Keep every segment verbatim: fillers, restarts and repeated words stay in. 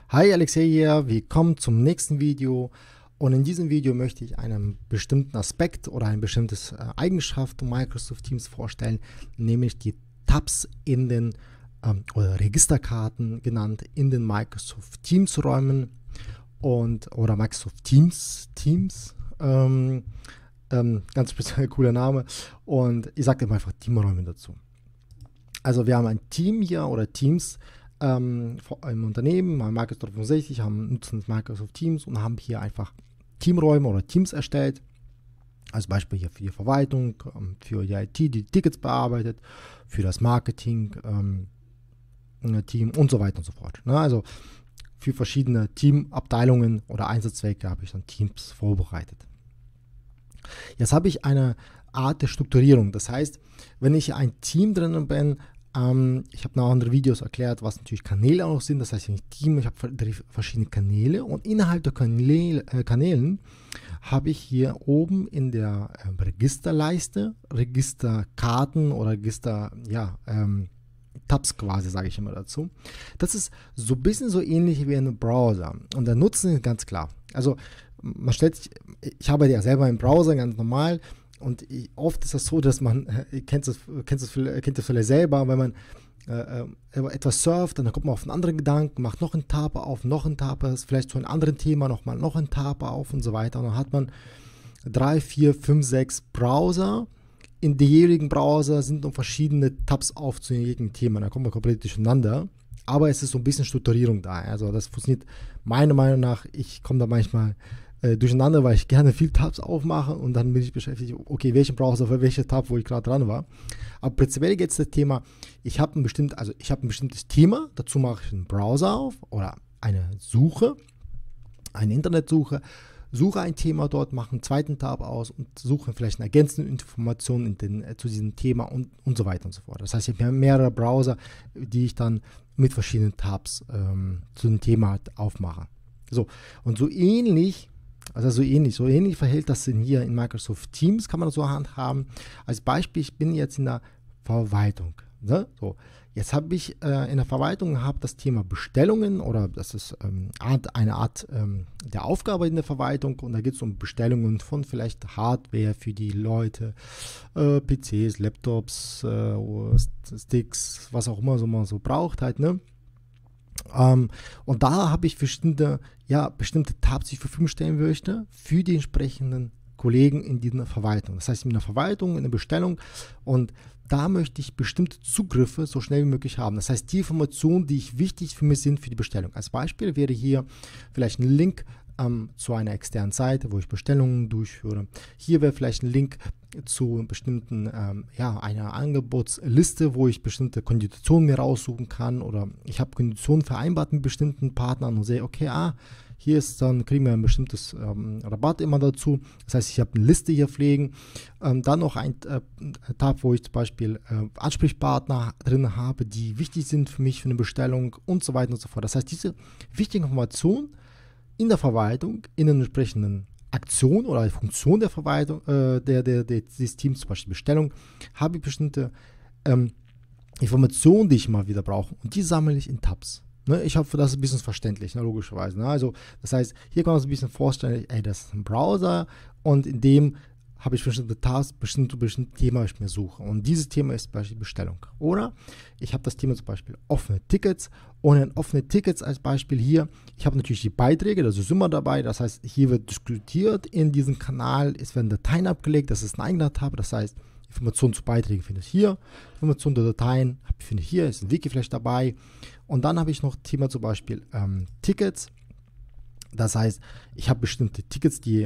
Hi, Alexei hier, willkommen zum nächsten Video und in diesem Video möchte ich einen bestimmten Aspekt oder eine bestimmte Eigenschaft Microsoft Teams vorstellen, nämlich die Tabs in den ähm, oder Registerkarten genannt in den Microsoft Teams Räumen und oder Microsoft Teams Teams ähm, ähm, ganz speziell cooler Name und ich sage immer einfach Teamräume dazu. Also wir haben ein Team hier oder Teams Ähm, im Unternehmen, Microsoft fünfundsechzig, haben, nutzen Microsoft Teams und haben hier einfach Teamräume oder Teams erstellt. Als Beispiel hier für die Verwaltung, für die I T, die Tickets bearbeitet, für das Marketing, ähm, Team und so weiter und so fort. Ne? Also für verschiedene Teamabteilungen oder Einsatzzwecke habe ich dann Teams vorbereitet. Jetzt habe ich eine Art der Strukturierung. Das heißt, wenn ich ein Team drinnen bin, Ähm, ich habe noch andere Videos erklärt, was natürlich Kanäle auch noch sind. Das heißt, wenn ich Team, ich habe verschiedene Kanäle und innerhalb der Kanäle, äh, Kanälen habe ich hier oben in der äh, Registerleiste Registerkarten oder Register, ja, ähm, Tabs quasi, sage ich immer dazu. Das ist so ein bisschen so ähnlich wie ein Browser und der Nutzen ist ganz klar. Also man stellt sich, ich arbeite ja selber im Browser ganz normal. Und oft ist das so, dass man, ihr kennt das, kennt das, kennt das vielleicht selber, wenn man äh, etwas surft, dann kommt man auf einen anderen Gedanken, macht noch einen Tab auf, noch einen Tab, vielleicht zu einem anderen Thema nochmal noch einen Tab auf und so weiter. Und dann hat man drei, vier, fünf, sechs Browser. In den jeweiligen Browser sind noch verschiedene Tabs auf zu jedem Thema. Da kommt man komplett durcheinander. Aber es ist so ein bisschen Strukturierung da. Also das funktioniert meiner Meinung nach, ich komme da manchmal durcheinander, weil ich gerne viel Tabs aufmache und dann bin ich beschäftigt, okay, welchen Browser für welche Tab, wo ich gerade dran war. Aber prinzipiell geht es das Thema, ich habe ein bestimmt, also ich habe ein bestimmtes Thema, dazu mache ich einen Browser auf oder eine Suche, eine Internetsuche, suche ein Thema dort, mache einen zweiten Tab aus und suche vielleicht eine ergänzende Information in den, äh, zu diesem Thema und, und so weiter und so fort. Das heißt, ich habe mehrere Browser, die ich dann mit verschiedenen Tabs ähm, zu dem Thema aufmache. So, und so ähnlich Also so ähnlich, so ähnlich verhält das in hier in Microsoft Teams, kann man das so handhaben. Als Beispiel, ich bin jetzt in der Verwaltung. Ne? So, jetzt habe ich äh, in der Verwaltung habe das Thema Bestellungen oder das ist ähm, Art, eine Art ähm, der Aufgabe in der Verwaltung und da geht es um Bestellungen von vielleicht Hardware für die Leute, äh, P Cs, Laptops, äh, Sticks, was auch immer so man so braucht halt, ne? Um, und da habe ich bestimmte, ja, bestimmte Tabs, die ich zur Verfügung stellen möchte, für die entsprechenden Kollegen in dieser Verwaltung. Das heißt, in der Verwaltung, in der Bestellung und da möchte ich bestimmte Zugriffe so schnell wie möglich haben. Das heißt, die Informationen, die ich wichtig für mich sind für die Bestellung. Als Beispiel wäre hier vielleicht ein Link ähm, zu einer externen Seite, wo ich Bestellungen durchführe. Hier wäre vielleicht ein Link zu bestimmten, ähm, ja, einer Angebotsliste, wo ich bestimmte Konditionen mir raussuchen kann oder ich habe Konditionen vereinbart mit bestimmten Partnern und sehe, okay, ah, hier ist dann, kriegen wir ein bestimmtes ähm, Rabatt immer dazu. Das heißt, ich habe eine Liste hier pflegen. Ähm, dann noch ein äh, Tab, wo ich zum Beispiel äh, Ansprechpartner drin habe, die wichtig sind für mich für eine Bestellung und so weiter und so fort. Das heißt, diese wichtigen Informationen in der Verwaltung, in den entsprechenden Aktion oder Funktion der Verwaltung äh, der, der, der, des Teams, zum Beispiel Bestellung, habe ich bestimmte ähm, Informationen, die ich mal wieder brauche und die sammle ich in Tabs. Ne? Ich hoffe, das ist ein bisschen verständlich, ne? Logischerweise. Ne? Also das heißt, hier kann man sich ein bisschen vorstellen, ey, das ist ein Browser und in dem habe ich bestimmte Tabs, bestimmte, bestimmte Thema, ich mir suche. Und dieses Thema ist zum Beispiel Bestellung. Oder ich habe das Thema zum Beispiel offene Tickets. Und in offene Tickets als Beispiel hier, ich habe natürlich die Beiträge, das ist immer dabei. Das heißt, hier wird diskutiert in diesem Kanal, es werden Dateien abgelegt, das ist ein eigener Tab. Das heißt, Informationen zu Beiträgen finde ich hier, Informationen zu Dateien finde ich hier, ist ein Wiki vielleicht dabei. Und dann habe ich noch Thema zum Beispiel ähm, Tickets. Das heißt, ich habe bestimmte Tickets, die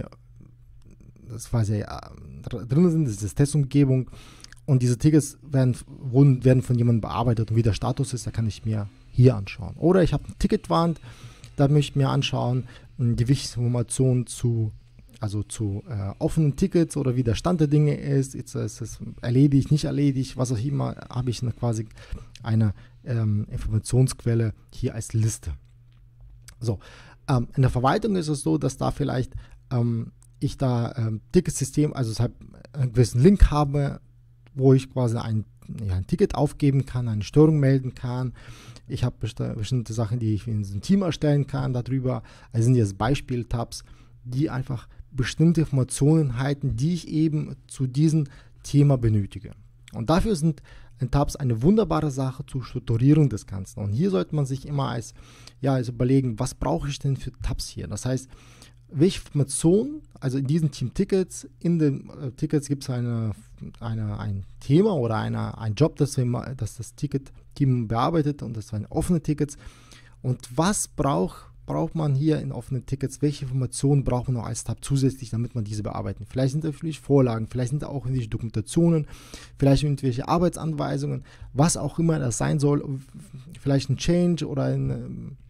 das quasi äh, drin sind, das ist Testumgebung und diese Tickets werden, wurden, werden von jemandem bearbeitet und wie der Status ist, da kann ich mir hier anschauen. Oder ich habe eine Ticketwand, da möchte ich mir anschauen, die wichtigsten Informationen zu, also zu äh, offenen Tickets oder wie der Stand der Dinge ist, jetzt ist es erledigt, nicht erledigt, was auch immer, habe ich eine, quasi eine ähm, Informationsquelle hier als Liste. So, ähm, in der Verwaltung ist es so, dass da vielleicht ähm, ich da ähm, Ticketsystem, also es halt einen gewissen Link habe, wo ich quasi ein ja, ein Ticket aufgeben kann, eine Störung melden kann. Ich habe besti bestimmte Sachen, die ich in diesem Team erstellen kann darüber. Also sind jetzt Beispiel-Tabs, die einfach bestimmte Informationen halten, die ich eben zu diesem Thema benötige. Und dafür sind Tabs eine wunderbare Sache zur Strukturierung des Ganzen. Und hier sollte man sich immer als, ja, also überlegen, was brauche ich denn für Tabs hier? Das heißt, welche Informationen, also in diesen Team-Tickets, in den äh, Tickets gibt es eine, eine, ein Thema oder eine, ein Job, das, wir, das das Ticket-Team bearbeitet, und das sind offene Tickets. Und was braucht braucht man hier in offenen Tickets, welche Informationen braucht man noch als Tab zusätzlich, damit man diese bearbeiten. Vielleicht sind da vielleicht Vorlagen, vielleicht sind da auch irgendwelche Dokumentationen, vielleicht irgendwelche Arbeitsanweisungen, was auch immer das sein soll, vielleicht ein Change oder eine,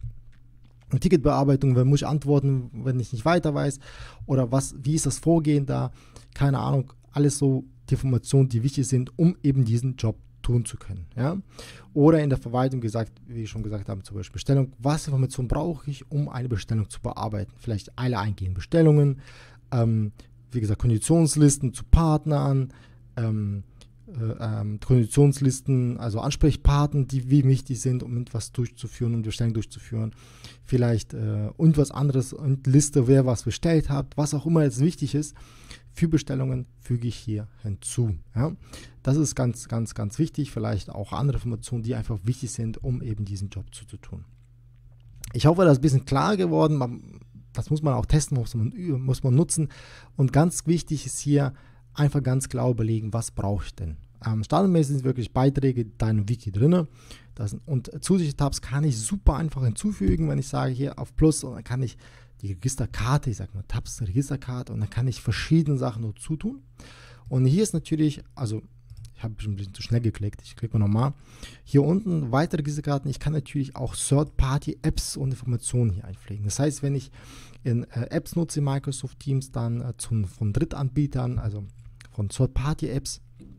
eine Ticketbearbeitung, wenn muss ich antworten, wenn ich nicht weiter weiß, oder was, wie ist das Vorgehen da, keine Ahnung, alles so die Informationen, die wichtig sind, um eben diesen Job tun zu können. Ja? Oder in der Verwaltung gesagt, wie ich schon gesagt habe, zum Beispiel Bestellung, was Informationen brauche ich, um eine Bestellung zu bearbeiten. Vielleicht alle eingehenden Bestellungen, ähm, wie gesagt, Konditionslisten zu Partnern, ähm, äh, ähm, Konditionslisten, also Ansprechpartner, die wie wichtig sind, um etwas durchzuführen, um die Bestellung durchzuführen. Vielleicht äh, und was anderes, und Liste, wer was bestellt hat, was auch immer jetzt wichtig ist. Für Bestellungen füge ich hier hinzu. Ja? Das ist ganz, ganz, ganz wichtig. Vielleicht auch andere Informationen, die einfach wichtig sind, um eben diesen Job zu, zu tun. Ich hoffe, das ist ein bisschen klar geworden. Das muss man auch testen, muss man, muss man nutzen. Und ganz wichtig ist hier einfach ganz klar überlegen, was brauche ich denn. Ähm, standardmäßig sind wirklich Beiträge in deinem Wiki drin. Das, und zusätzliche Tabs kann ich super einfach hinzufügen, wenn ich sage hier auf Plus, und dann kann ich die Registerkarte, ich sage mal Tabs Registerkarte, und dann kann ich verschiedene Sachen nur zutun. Und hier ist natürlich, also ich habe ein bisschen zu schnell geklickt, ich klicke mal nochmal. Hier unten weitere Registerkarten, ich kann natürlich auch Third-Party-Apps und Informationen hier einpflegen. Das heißt, wenn ich in äh, Apps nutze in Microsoft Teams, dann äh, zum, von Drittanbietern, also von Third-Party-Apps,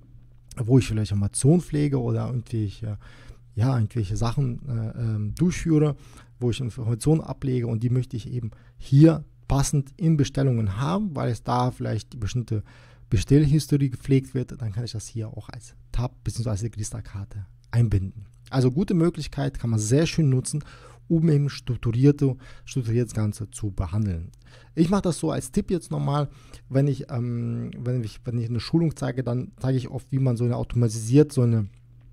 wo ich vielleicht Informationen pflege oder irgendwelche, ja, irgendwelche Sachen äh, äh, durchführe, wo ich Informationen ablege, und die möchte ich eben hier passend in Bestellungen haben, weil es da vielleicht die bestimmte Bestellhistorie gepflegt wird, dann kann ich das hier auch als Tab bzw. Registerkarte einbinden. Also gute Möglichkeit, kann man sehr schön nutzen, um eben strukturierte, strukturiert das Ganze zu behandeln. Ich mache das so als Tipp jetzt nochmal, wenn ich, ähm, wenn ich, wenn ich eine Schulung zeige, dann zeige ich oft, wie man so eine automatisiert so, eine,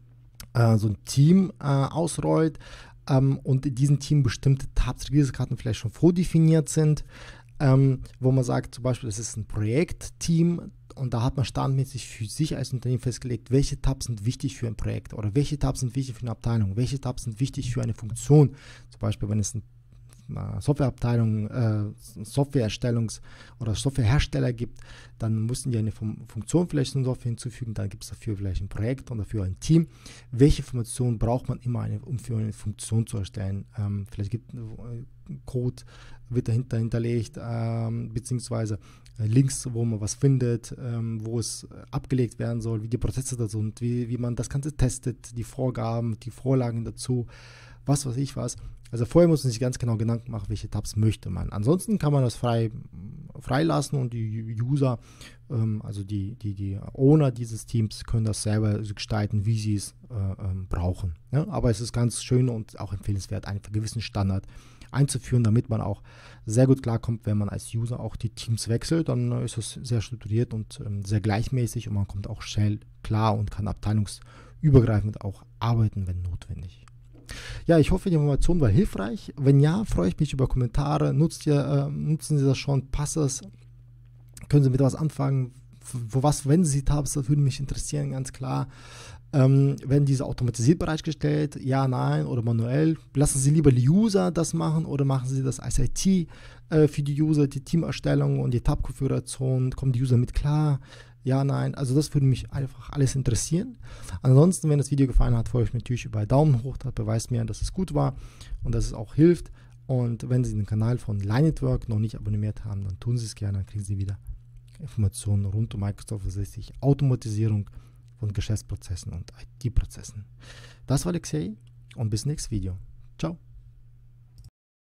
äh, so ein Team äh, ausrollt, ähm, und in diesem Team bestimmte Tabs, Registerkarten vielleicht schon vordefiniert sind, ähm, wo man sagt, zum Beispiel, das ist ein Projektteam, und da hat man standardmäßig für sich als Unternehmen festgelegt, welche Tabs sind wichtig für ein Projekt oder welche Tabs sind wichtig für eine Abteilung, welche Tabs sind wichtig für eine Funktion. Zum Beispiel, wenn es eine Softwareabteilung, äh, Softwareerstellungs- oder Softwarehersteller gibt, dann müssen die eine Funktion vielleicht in Software hinzufügen, dann gibt es dafür vielleicht ein Projekt und dafür ein Team. Welche Funktion braucht man immer, eine, um für eine Funktion zu erstellen? Ähm, vielleicht gibt ein Code, wird dahinter hinterlegt, ähm, beziehungsweise Links, wo man was findet, ähm, wo es abgelegt werden soll, wie die Prozesse da sind, wie, wie man das Ganze testet, die Vorgaben, die Vorlagen dazu, was weiß ich was. Also vorher muss man sich ganz genau Gedanken machen, welche Tabs möchte man. Ansonsten kann man das frei freilassen, und die User, ähm, also die, die, die Owner dieses Teams, können das selber gestalten, wie sie es äh, ähm, brauchen. Ja? Aber es ist ganz schön und auch empfehlenswert, einen gewissen Standard einzuführen, damit man auch sehr gut klarkommt, wenn man als User auch die Teams wechselt, dann ist es sehr strukturiert und ähm, sehr gleichmäßig, und man kommt auch schnell klar und kann abteilungsübergreifend auch arbeiten, wenn notwendig. Ja, ich hoffe, die Information war hilfreich. Wenn ja, freue ich mich über Kommentare. Nutzt ihr, äh, nutzen Sie das schon? Passt das? Können Sie mit was anfangen? Wo was wenden Sie Tabs? Das würde mich interessieren, ganz klar. Ähm, werden diese automatisiert bereitgestellt? Ja, nein oder manuell? Lassen Sie lieber die User das machen, oder machen Sie das als I T äh, für die User, die Teamerstellung und die Tab-Konfiguration? Kommen die User mit klar? Ja, nein, also das würde mich einfach alles interessieren. Ansonsten, wenn das Video gefallen hat, freue ich mich natürlich über einen Daumen hoch. Das beweist mir, dass es gut war und dass es auch hilft. Und wenn Sie den Kanal von Line Network noch nicht abonniert haben, dann tun Sie es gerne, dann kriegen Sie wieder Informationen rund um Microsoft dreiundsechzig, Automatisierung von Geschäftsprozessen und I T-Prozessen. Das war Alexei, und bis nächstes Video. Ciao.